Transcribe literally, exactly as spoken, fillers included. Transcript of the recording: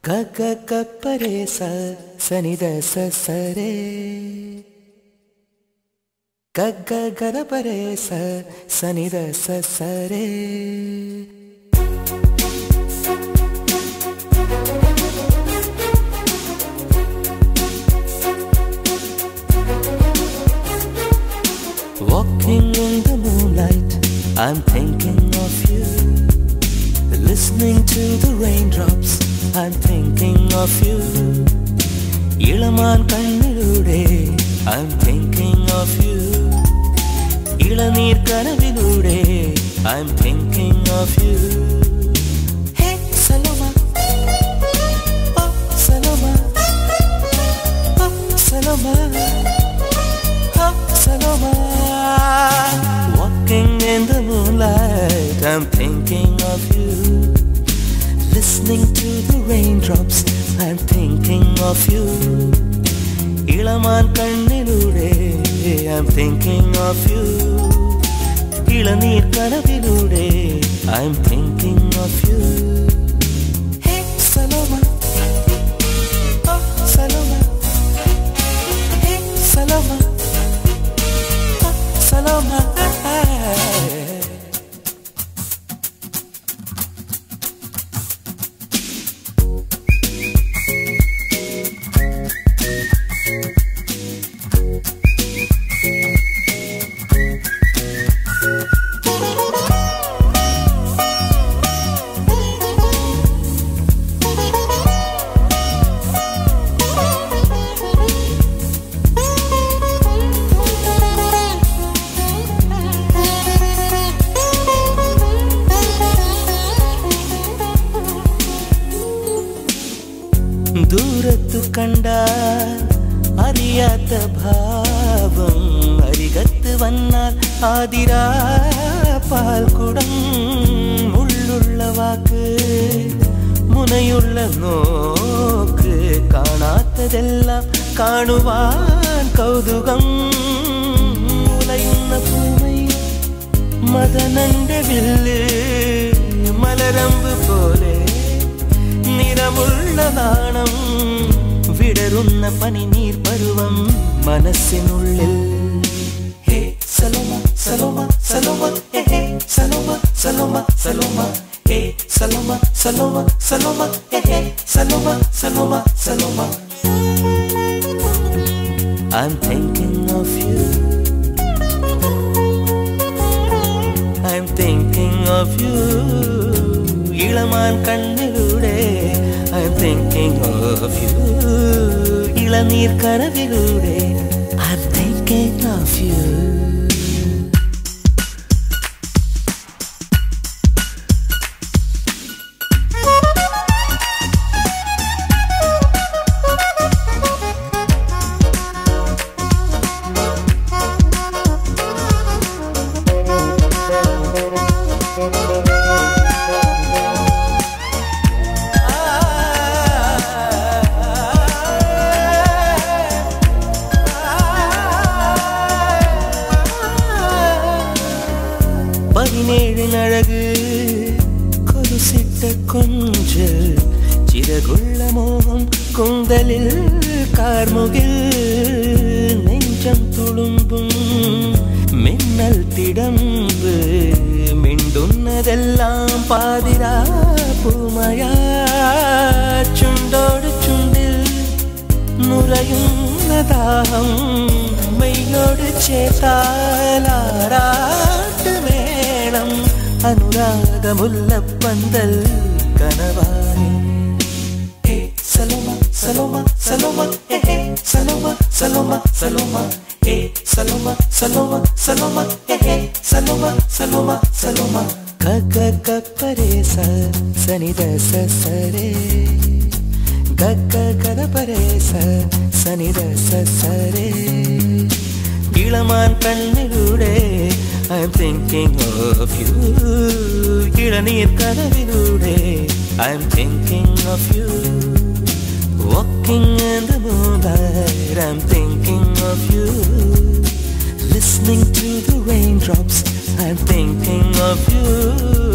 ಗ ಗ ಪರೆ ಸ ಸನಿ ದ ಸ ಸರೆ ಗ ಗ ಗರ ಪರೆ ಸ ಸನಿ ದ ಸ ಸರೆ Walking in the moonlight, I'm thinking of you. Listening to the raindrops, I'm thinking of you. Ilaman kannilude, I'm thinking of you. Ilanir kanavilude, I'm thinking of you. Hey Saloma, oh Saloma, oh Saloma, oh Saloma. Walking in the moonlight, I'm thinking of you. Listening to the raindrops, I'm thinking of you. Ilaman kannilude, I'm thinking of you. Ilanir kanavilude, I'm thinking of you. Hey Saloma, oh Saloma, hey Saloma, oh Saloma. ദൂരത്തു കണ്ടാൽ അറിയാത്ത ഭാവം അരികത്ത് വന്നാൽ ആതിരാ പാൽക്കുടം മുള്ളുള്ള വാക്ക് മുനയുള്ള നോക്ക് കാണാത്തതെല്ലാം കാണുവാൻ കൗതുകം മുലയുന്ന പൂമൈ മദനന്റെ വില്ല് മലരമ്പ് പോലെ നിറമുള്ള നാണം വിടരുന്ന പനിനീർ പരുവം മനസ്സിനുള്ളിൽ ഹേ സലോമ സലോമ സലോമ ഹേ ഹേ സലോമ സലോമ സലോമ ഹേ സലോമ സലോമ സലോമ ഹേ ഹേ Saloma Saloma Saloma I'm thinking of you. I'm thinking of you. ഇളമാൻ കണ്ണിലൂടെ I'm thinking of you. ഇളനീർ കനവിലൂടെ I'm thinking of you. പതിനേഴിനഴക് കൊലുസിട്ട കൊഞ്ചൽ ചിറകുള്ള മോഹം കുന്തലിൽ കാർമുകിൽ നെഞ്ചം തുളുമ്പും മിന്നൽ തിടമ്പ് മിണ്ടുന്നതെല്ലാം പാതിരാ പൂമയാ ചുണ്ടോട് ചുണ്ടിൽ നുരയുന്ന ദാഹം മെയ്യോട് ചേർത്താലാറാട്ട് മേളം അനുരാഗമുല്ലപ്പന്തൽ കനവായി ഹേ സലോമ സലോമ സലോമ ഹേ ഹേ സലോമ സലോമ സലോമ ഹേ സലോമ സലോമ സലോമ ഹേ ഹേ സലോമ സലോമ സലോമ ക ക ക പരെ സ സനി ദ സ സരെ ಗ ಗ ಗರ ಪರೆ ಸ ಸನಿ ದ ಸ ಸರೆ ഇളമാൻ കണ്ണിലൂടെ I'm thinking of you. ഇളനീർ കനവിലൂടെ I'm thinking of you. Walking in the moonlight, I'm thinking of you. Listening to the raindrops, I'm thinking of you.